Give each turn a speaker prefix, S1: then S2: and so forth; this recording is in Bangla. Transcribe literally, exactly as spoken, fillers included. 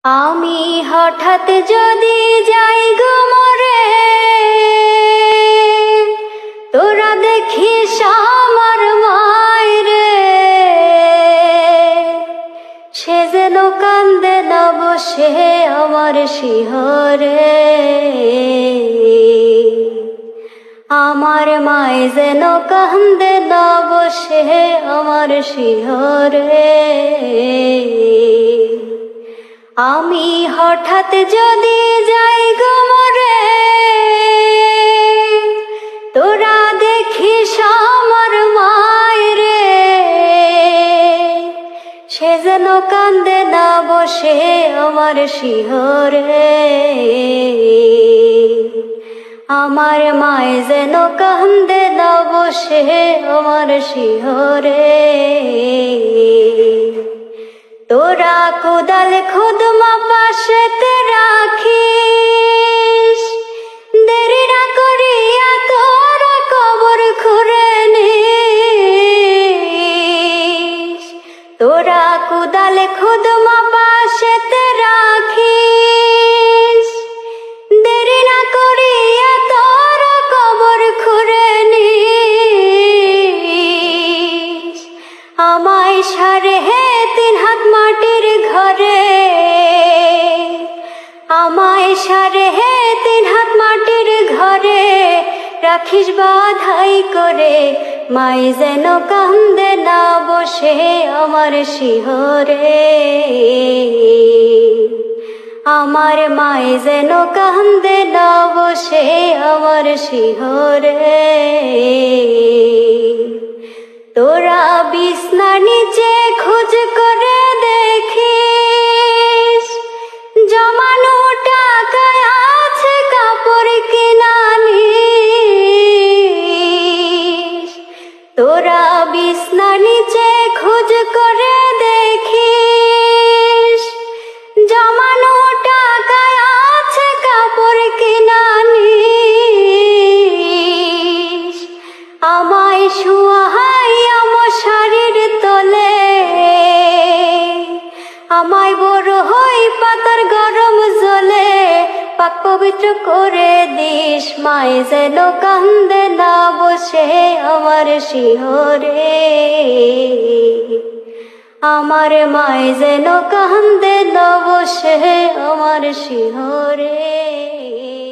S1: আমি হঠাৎ যদি যাই গো মরে, তোরা দেখিস আমার মায়রে, সে যেন কান্দে না বসে আমার শিহরে। আমার মায় যেন কান্দে না বসে আমার শিহরে। আমি হঠাৎ যদি যাই গো মরে, তোরা দেখিস আমার মায়রে, সে যেন কান্দে না বসে আমার শিহরে। আমার মায় যেন কান্দে না বসে আমার শিহরে। তোরা কোদাল খুদমা পাশেতে রাখিস, দেরি না করিয়া তোরা কবর খুঁড়ে নিস। তোরা কোদাল খুদমা পাশেতে রাখিস, দেরি না করিয়া তোরা কবর খুঁড়ে নিস। আমায় সারে হে তিন হাত মাটির ঘরে, আমায় সারে হে তিন হাত মাটির ঘরে, রাখিস বাধাই করে। মাই যেন কান্দে না বসে আমার শিহরে। আমার মাই যেন কান্দে না বসে আমার শিহরে। তোরা বিছনা নিচে খোঁজ করে দেখিস, জমানো টাকায় আছে কাপড় কিনা নিস। তোরা বিছনা নিচে খোঁজ করে দেখিস, জমানো টাকায় আছে কাপড় কিনা নিস। আমায় শুয়াই আমার শাড়ির তলে, আমায় বড় হই পাতার গরম জলে, পাক পবিত্র করে দিস। মায় যেন কান্দে না বসে আমার শিহরে। আমার মায় যেন কান্দে না বসে আমার শিহরে।